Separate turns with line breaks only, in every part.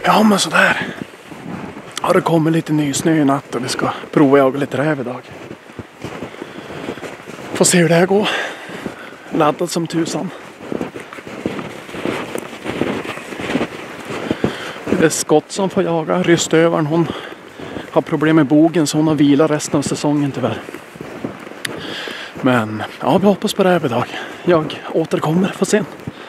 Ja, men sådär. Har det kommit lite ny snö i natt och vi ska prova jaga lite räv idag. Får se hur det här går. Laddad som tusan. Det är Skott som får jaga. Rystövaren, hon har problem med bogen så hon har vilat resten av säsongen tyvärr. Men ja, vi hoppas på räv idag. Jag återkommer, får se.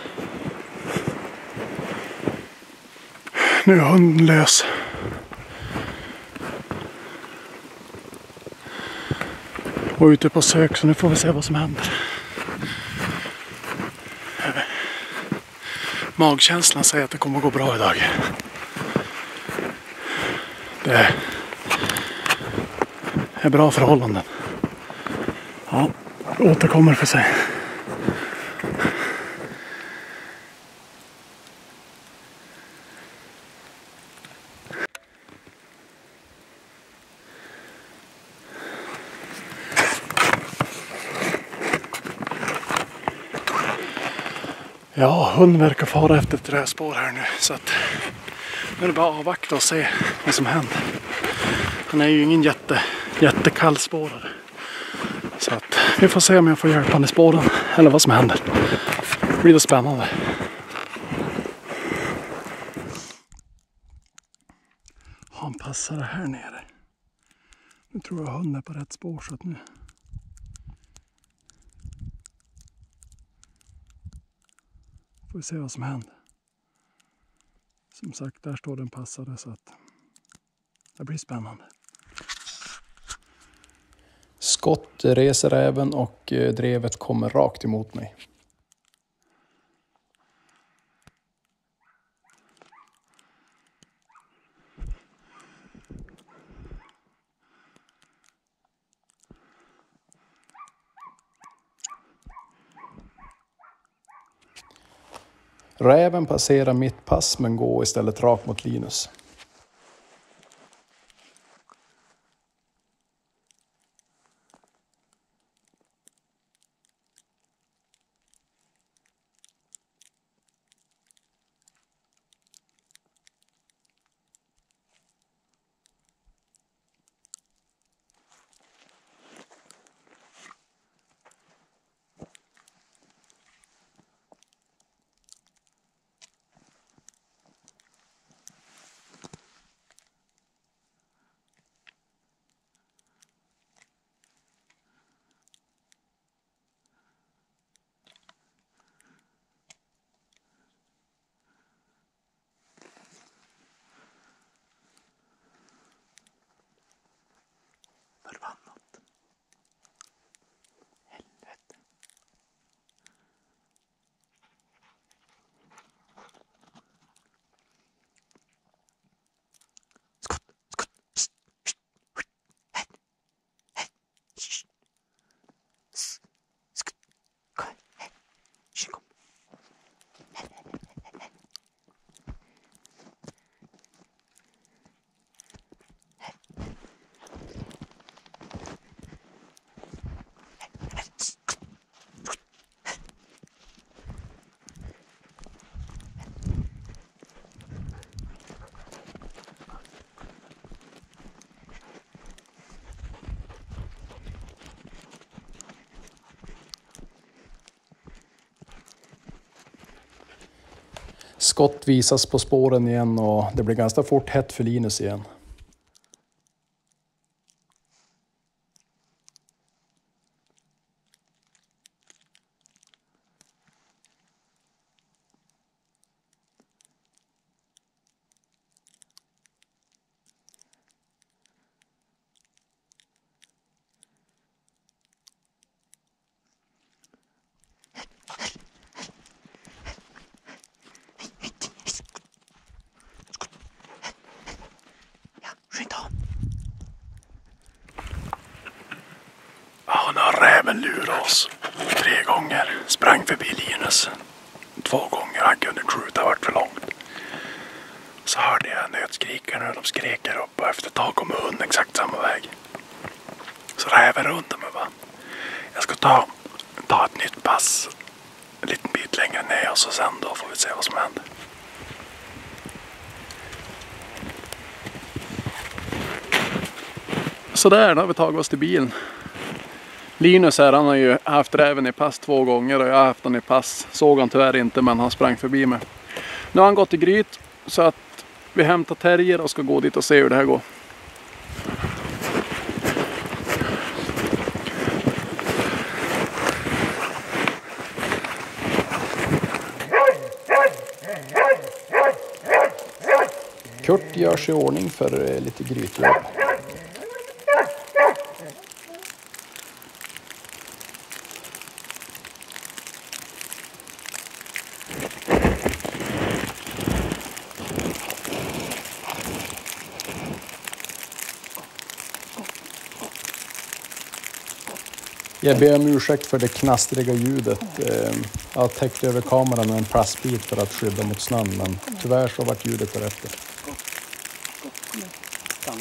Nu är hunden lös. Och ute på sök, så nu får vi se vad som händer. Magkänslan säger att det kommer att gå bra idag. Det är bra förhållanden. Ja, återkommer för sig. Ja, hunden verkar fara efter ett träspår här nu, så att nu är det bara att avvakta och se vad som händer. Han är ju ingen jättekallspårare. Så att vi får se om jag får hjälpa honom i spåren eller vad som händer. Det blir det spännande. Han passar här nere. Nu tror jag hunden är på rätt spår, så att nu... får vi se vad som händer. Som sagt, där står den passade, så att det blir spännande. Skott reser även och drevet kommer rakt emot mig. Räven passerar mitt pass men går istället rakt mot Linus. Förbannat. Helvete. Skott. Skott visas på spåren igen och det blir ganska fort hett för Linus igen. Ja, nu har räven lurat oss 3 gånger. Sprang förbi Linus 2 gånger. Han kunde skjuta, vart för långt. Så hörde jag nötskrikarna, de skrek här uppe. Efter ett tag kom hunden exakt samma väg. Så räven runt mig bara. Jag ska ta ett nytt pass en liten bit längre ner och så sen då får vi se vad som händer. Så där, då har vi tagit oss till bilen. Linus här, han har ju haft räven i pass 2 gånger och jag har haft han i pass. Såg han tyvärr inte, men han sprang förbi mig. Nu har han gått i Gryt så att vi hämtar terrier och ska gå dit och se hur det här går. Kurt gör sig i ordning för lite grytjobb. Jag ber om ursäkt för det knastriga ljudet. Jag har täckt över kameran med en plastbit för att skydda mot snön, men tyvärr så vart ljudet därefter. Stanna.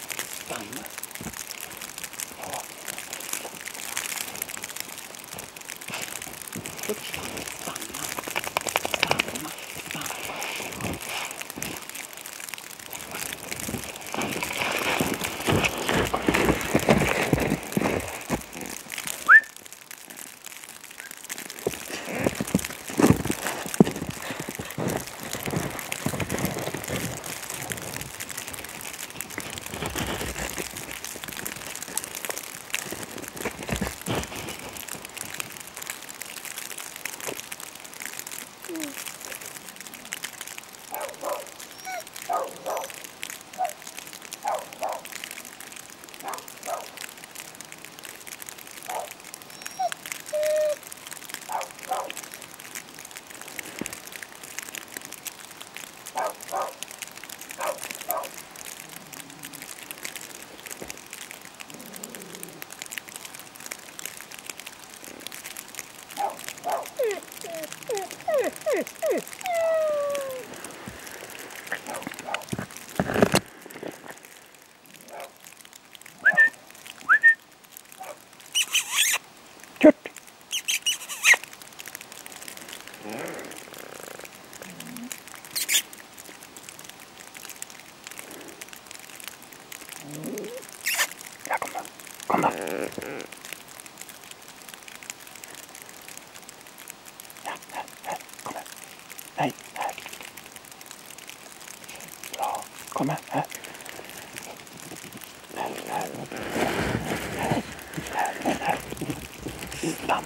Kurt! Ja, kom då. Ja, här, kom här. Nej, här. Bra, kom här. Här. Stanna.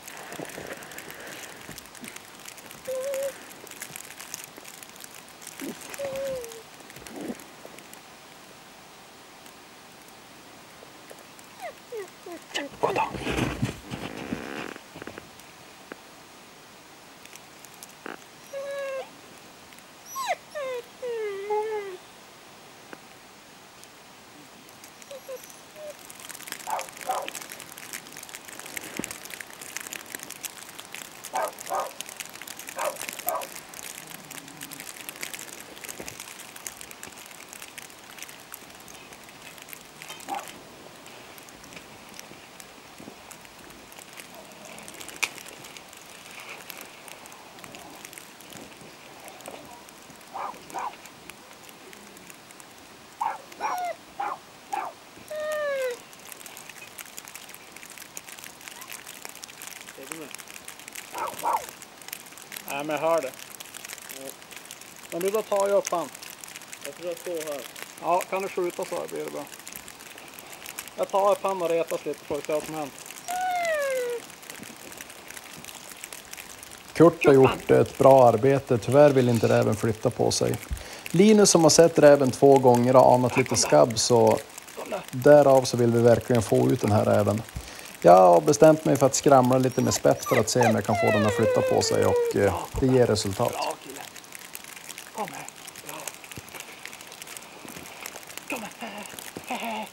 Gå då. Nej, men jag hör det. Men du, då tar jag upp han.
Jag tror jag står här.
Ja, kan du skjuta så blir det bra. Jag tar upp han och retas lite för att se vad som hänt. Kurt har gjort ett bra arbete. Tyvärr vill inte räven flytta på sig. Linus som har sett räven 2 gånger har anat lite skabb, så därav så vill vi verkligen få ut den här räven. Jag har bestämt mig för att skramla lite med spett för att se om jag kan få den att flytta på sig, och det ger resultat.
Bra kille. Kom här. Bra. Kom här. Här.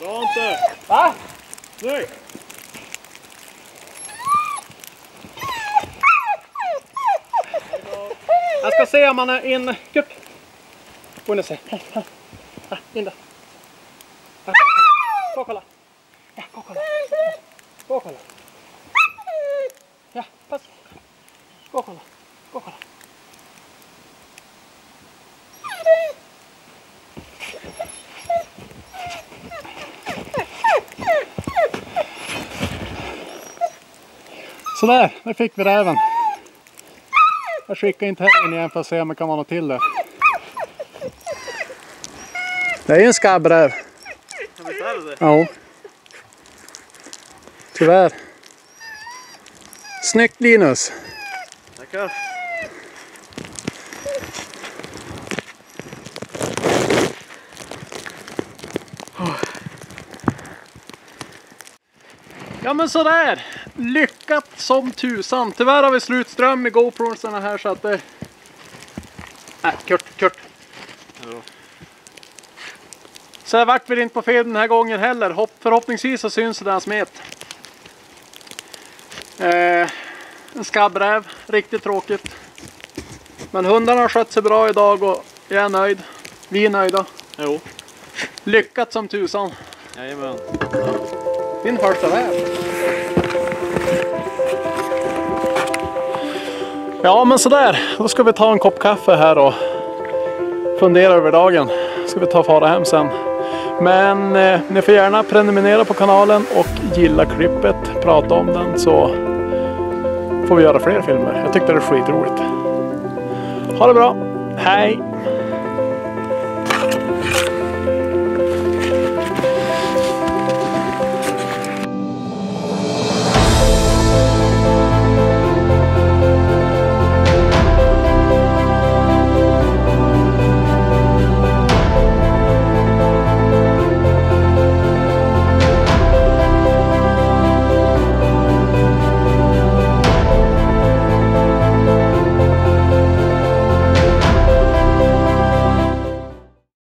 Bra inte!
Va?
Snyggt!
Jag ska se om han är in. Upp. Gå in och se. In där. Gå och kolla. Ja, gå och kolla. Gå och kolla. Ja, pass. Gå och kolla. Gå och kolla. Sådär, där fick vi räven. Jag skickar inte här igen för att se om det kan vara något till där. Det är ju en skabbräv. Ja. Tyvärr. Snyggt Linus.
Tackar.
Ja men sådär. Lyckat som tusan. Tyvärr har vi slutström i GoProsarna här så att det... Kurt.
Ja.
Så jag vart väl inte på fel den här gången heller. Förhoppningsvis så syns det där smet. En skabbräv. Riktigt tråkigt. Men hundarna har skött sig bra idag och jag är nöjd. Vi är nöjda.
Jo.
Lyckat som tusan.
Jajamän.
Din första räv. Ja men sådär. Då ska vi ta en kopp kaffe här och fundera över dagen. Ska vi ta fara hem sen. Men ni får gärna prenumerera på kanalen och gilla klippet. Prata om den så får vi göra fler filmer. Jag tyckte det är skitroligt. Ha det bra. Hej!